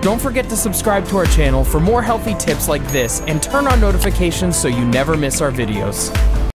Don't forget to subscribe to our channel for more healthy tips like this and turn on notifications so you never miss our videos.